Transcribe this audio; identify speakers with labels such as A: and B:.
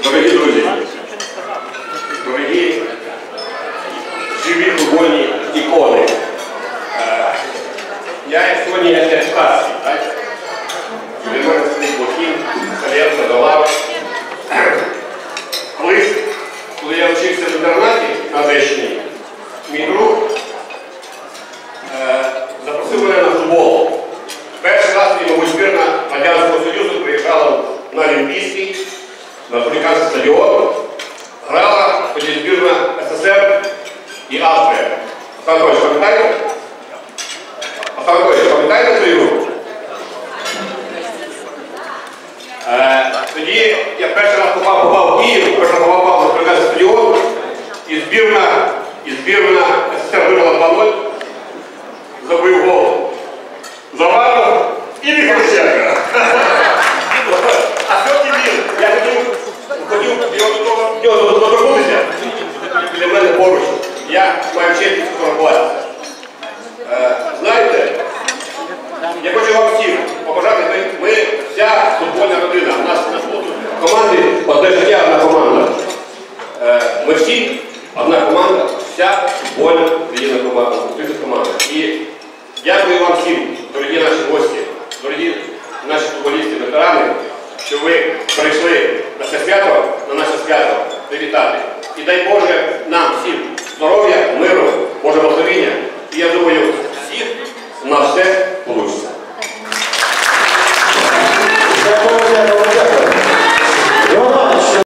A: Дорогі друзі, дорогі живі футбольні ікони. Я сьогодні не старший, так? Від мене сидить Блохін, Салєвка, Долар. Колись, коли я вчився в інтернаті на Одещині, мій друг запросив мене на футбол. Перший раз, мабуть, збірна Радянського Союзу приїжджала на Олімпійський, на Африканський стадіон. Грала тоді збірна СССР і Австрія. Олександр Анатолійович, пам'ятаєте? Олександр Анатолійович, пам'ятаєте цю ігру? Тоді я перший раз попав в Київ, перший раз попав на Африканський стадіон, і збірна СССР виграла 2-0, забив гол. Заваров і Міхаличенка. А сьогодні він, я хотів його доторкнутися, біля мене поруч. Я маю честь сфотографуватися. Знаєте, я хочу вам всім побажати, ми вся футбольна родина. У нас в команді одне життя, одна команда. Ми всі одна команда, вся футбольна єдина команда. І дякую вам всім, дорогі наші гості, дорогі наші футболісти, ветерани, що ви прийшли на це свято, на наше свято привітати. І дай Боже нам